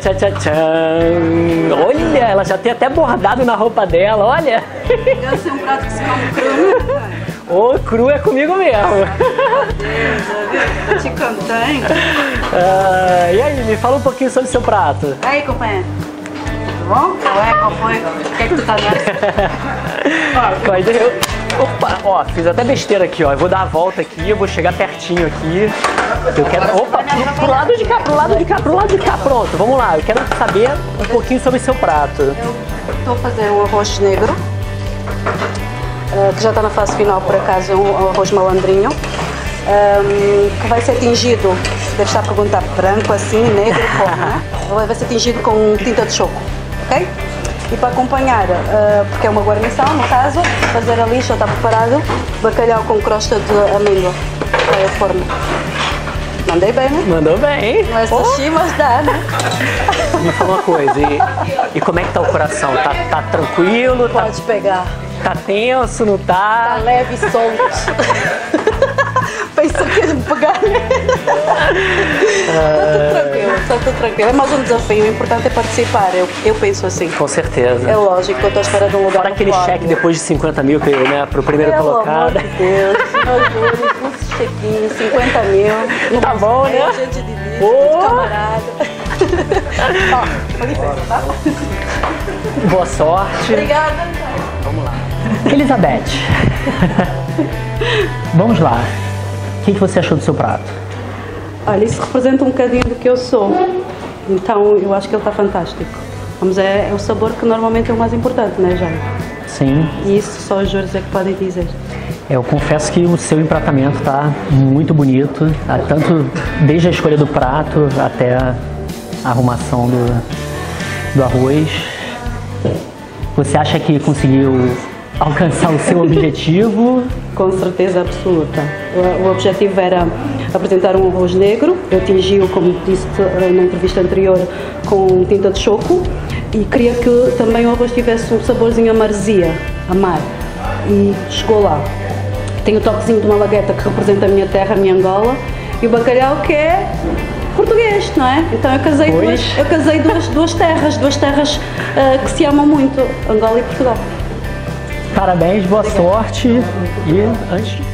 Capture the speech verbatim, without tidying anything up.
tchá, tchá, tchá. Olha, ela já tem até bordado na roupa dela, olha. Deve ser um prato que se come cru. Ô, cru é comigo mesmo. Meu Deus, tô te contando. Ah, e aí, me fala um pouquinho sobre o seu prato. Aí, companheiro. Tudo bom? Qual é? Qual foi? O que é que tu tá nessa? Mas eu, opa, ó, fiz até besteira aqui, ó. Eu vou dar a volta aqui, eu vou chegar pertinho aqui. Eu quero. Opa, pro, pro lado de cá, pro lado de cá, pro lado de cá, pronto, vamos lá. Eu quero saber um pouquinho sobre o seu prato. Eu estou a fazer um arroz negro, uh, que já está na fase final, por acaso, é um arroz malandrinho, um, que vai ser tingido, deve estar a perguntar, branco assim, negro, como, né? Vai ser tingido com tinta de choco, ok? E para acompanhar, uh, porque é uma guarnição, no caso, fazer ali, já está preparado, bacalhau com crosta de amêndoa para o forno. Mandei bem, né? Mandou bem, hein? Não é sushi, mas dá, né? Me fala uma coisa, e, e como é que tá o coração? Tá, tá tranquilo? Pode tá, pegar. Tá tenso, não tá? Tá leve e solto. Pensa que ia me pegar, né? Tá tudo tranquilo, tá tudo tranquilo. É mais um desafio, o importante é participar, eu, eu penso assim. Com certeza. É lógico, eu estou à espera de um lugar. Fora aquele adequado. Cheque depois de cinquenta mil, né, pro primeiro Pelo colocado. amor de Deus, eu juro, um chequinho, cinquenta mil. Tá bom, né? Gente de vida, Oh. de camarada. Ó, com licença, tá? Boa sorte. Obrigada. Vamos lá. Elizabeth, vamos lá. O que, que você achou do seu prato? Olha, isso representa um bocadinho do que eu sou. Então, eu acho que ele está fantástico. Vamos, é, é o sabor que normalmente é o mais importante, não é, Jair? Sim. E isso só os juros é que podem dizer. Eu confesso que o seu empratamento está muito bonito, tá? Tanto desde a escolha do prato até a arrumação do, do arroz. Você acha que conseguiu alcançar o seu objetivo? Com certeza absoluta. O, o objetivo era apresentar um arroz negro. Eu tingi-o, como disse na entrevista anterior, com tinta de choco e queria que também o arroz tivesse um saborzinho a maresia, a mar. E chegou lá. Tem o toquezinho de uma malagueta que representa a minha terra, a minha Angola, e o bacalhau que é português, não é? Então eu casei, duas, eu casei duas, duas terras, duas terras uh, que se amam muito, Angola e Portugal. Parabéns, boa sorte e antes